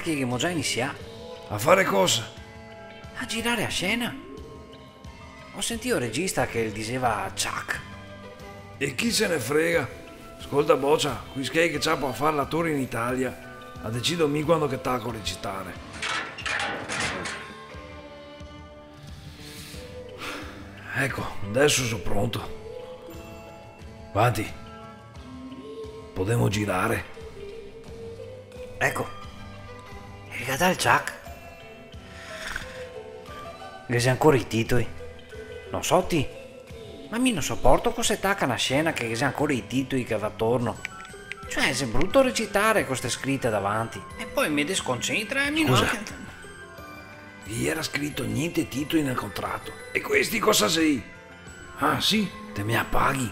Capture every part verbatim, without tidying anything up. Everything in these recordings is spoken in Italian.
che abbiamo già iniziato. A fare cosa? A girare a scena. Ho sentito il regista che diceva Chuck. E chi se ne frega? Ascolta boccia, qui schei che c'ha a fare l'attore in Italia. Ha deciso mi quando che tacco recitare. Ecco, adesso sono pronto. Avanti. Potremmo girare. Ecco. E guarda il Chuck. Che sei ancora i titoli. Non so ti. Ma mi non sopporto cosa tacca una scena che sei ancora i titoli che va attorno. Cioè, è brutto recitare con queste scritte davanti. E poi mi desconcentra e mi non... Scusa. Gli era scritto niente titoli nel contratto. E questi cosa sei? Ah sì, te mi appaghi.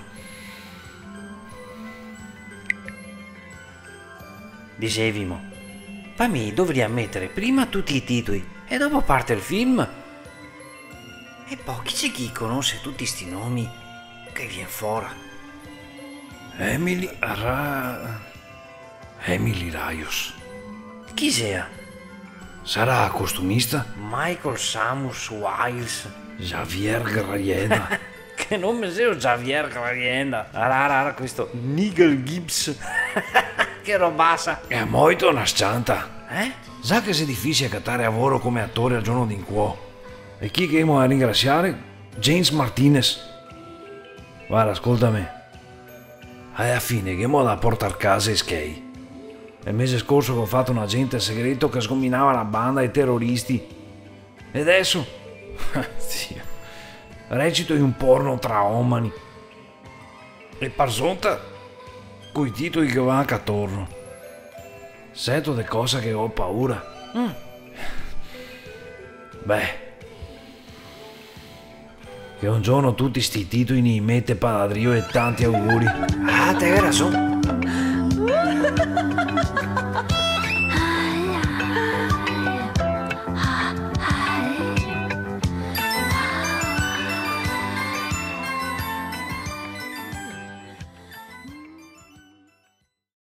Dicevimo. Poi mi dovrei mettere prima tutti i titoli e dopo parte il film. E poi chi c'è chi conosce tutti sti nomi che viene fuori? Emily Ra... Emily Raios. Chi sia? Sarà costumista? Michael Samus Wiles. Javier Graieda. Che nome sei Javier Graieda? Rara, rara questo Nigel Gibbs. Che robassa. È molto una scianta. Eh? Sa che è difficile cattare lavoro come attore al giorno d'inquo. E chi che amo a ringraziare? James Martinez. Guarda, ascoltami. Alla fine che mo da portare a casa e skei. Il mese scorso che ho fatto un agente segreto che sgominava la banda ai terroristi. E adesso? Dio. Recito in un porno tra omani. E parzonta coi titoli che vanno attorno. Sento de cose che ho paura. Mm. Beh. Che un giorno tutti sti titoli ne mette paladrio e tanti auguri. Ah, te hai ragione.